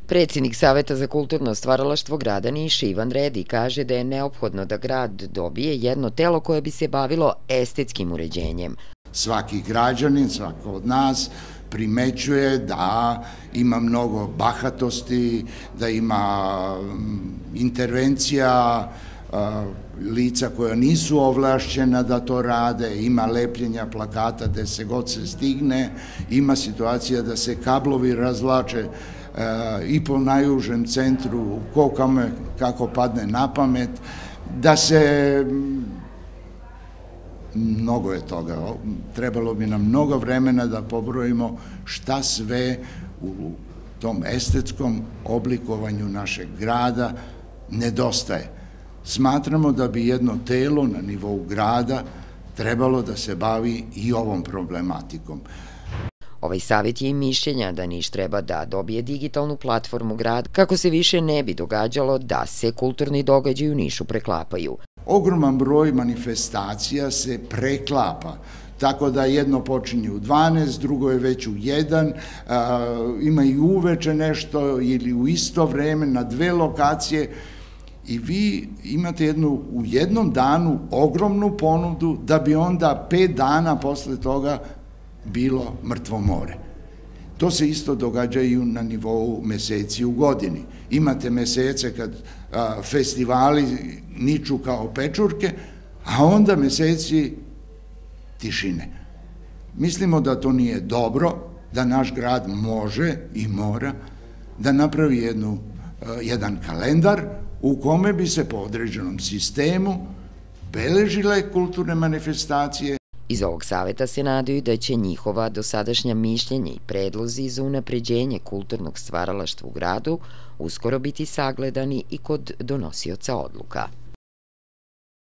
Predsjednik Saveta za kulturno stvaralaštvo grada Niša Ivan Redi kaže da je neophodno da grad dobije jedno telo koje bi se bavilo estetskim uređenjem. Svaki građanin, svako od nas primećuje da ima mnogo bahatosti, da ima intervencija lica koja nisu ovlašćena da to rade, ima lepljenja plakata gde se god se stigne, ima situacija da se kablovi razvlače i po najužem centru, ko kome kako padne na pamet, da se mnogo je toga. Trebalo bi nam mnogo vremena da pobrojimo šta sve u tom estetskom oblikovanju našeg grada nedostaje. Smatramo da bi jedno telo na nivou grada trebalo da se bavi i ovom problematikom. Ovaj savjet je i mišljenja da Niš treba da dobije digitalnu platformu grada kako se više ne bi događalo da se kulturni događaji u Nišu preklapaju. Ogroman broj manifestacija se preklapa, tako da jedno počinje u 12, drugo je već u 1, ima i uveče nešto ili u isto vreme na 2 lokacije i vi imate u jednom danu ogromnu ponudu da bi onda 5 dana posle toga bilo mrtvo more. To se isto događa i na nivou meseci u godini. Imate mesece kad festivali niču kao pečurke, a onda meseci tišine. Mislimo da to nije dobro, da naš grad može i mora da napravi jedan kalendar u kome bi se po određenom sistemu beležile kulturne manifestacije. Iz ovog saveta se nadaju da će njihova dosadašnja mišljenja i predlozi za unapređenje kulturnog stvaralaštva u gradu uskoro biti sagledani i kod donosioca odluka.